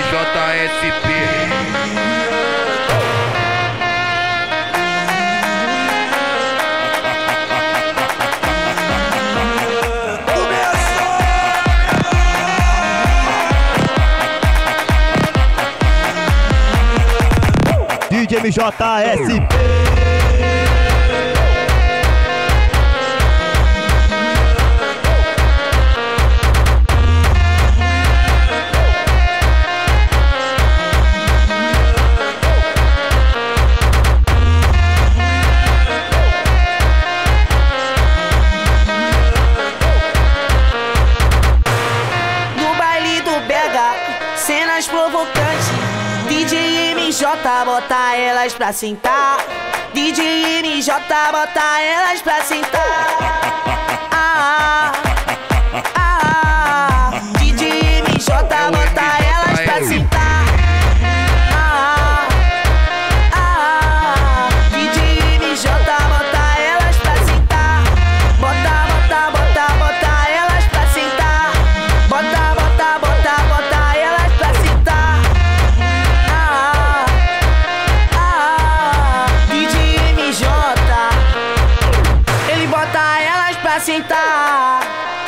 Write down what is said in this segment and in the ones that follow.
MJSP. DJ MJSP. No baile do Bega, cenas provocantes. DJ MJ bota elas pra sentar. DJ MJ bota elas pra sentar. DJ MJ bota elas pra sentar. DJ MJ bota elas pra sentar. Bota elas pra sentar. Bota elas pra sentar. Ele bota elas pra sentar.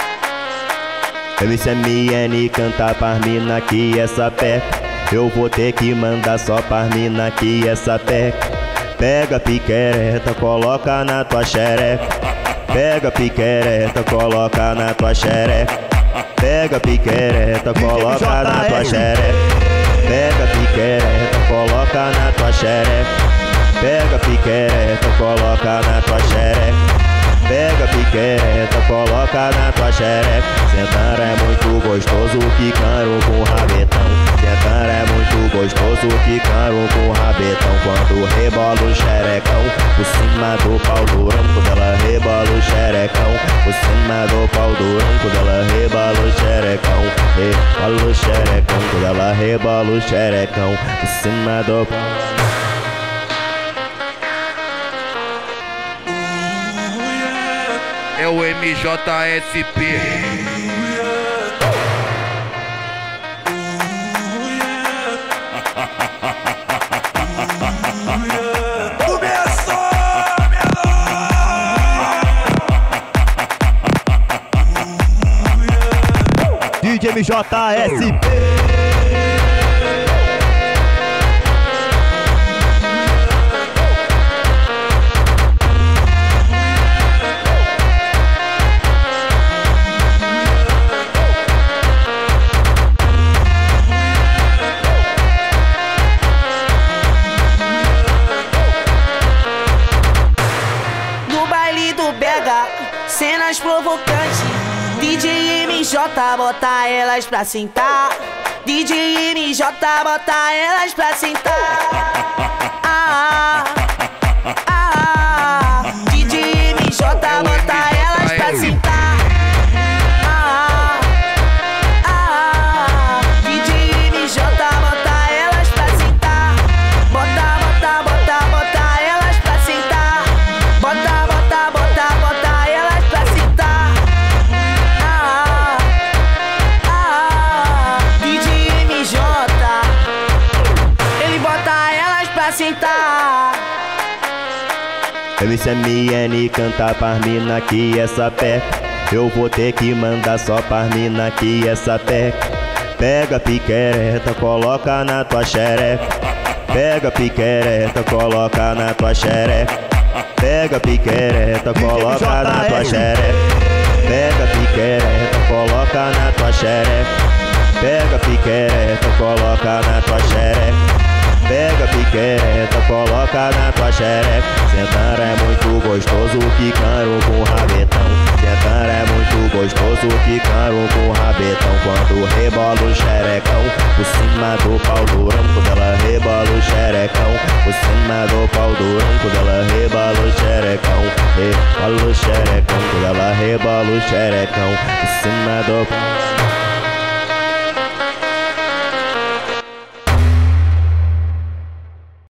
MCMN canta pras mina que essa peca. Eu vou ter que mandar só pras mina que essa peca. Pega piquereta, coloca na tua xereca. Pega piquereta, coloca na tua xereca. Pega piquereta, coloca na tua xereca. Pega piquereta, coloca na tua xereca. Pega piquereta, coloca na tua xereca. Pega piquereta, coloca na tua xereca. Sentar é muito gostoso, quicando com rabetão. Sentar é muito gostoso, quicando com rabetão. Quando rebola o xerecão, por cima do pau durão. Quando ela rebola o xerecão, por cima do pau durão. Quando ela rebola o xerecão, rebola o xerecão. Quando ela rebola o xerecão, por cima do pau. É o MJSP. DJ MJSP. Cenas provocantes. DJ MJ bota elas pra sentar. DJ MJ bota elas pra sentar. DJ MJ bota elas pra sentar. DJ MJ bota elas pra sentar. Bota elas pra sentar. Bota elas pra sentar. DJ MJ, ele bota elas pra sentar. MCMN canta pras mina que essa peca. Eu vou ter que mandar só pras mina que essa peca. Pega piquereta, coloca na tua xereca. Pega piquereta, coloca na tua xereca. Pega piquereta, coloca na tua xereca. Pega piquereta, coloca na tua xereca. Pega piquereta, coloca na tua xereca. Pega piquereta, coloca na tua xereca. Sentar é muito gostoso, quicando com rabetão. Sentar é muito gostoso, quicando com rabetão. Quando rebola o xerecão, por cima do pau durão. Quando ela rebola o xerecão, por cima do pau durão. Quando ela rebola o xerecão, rebola o xerecão. Quando ela rebola o xerecão, por cima do pau.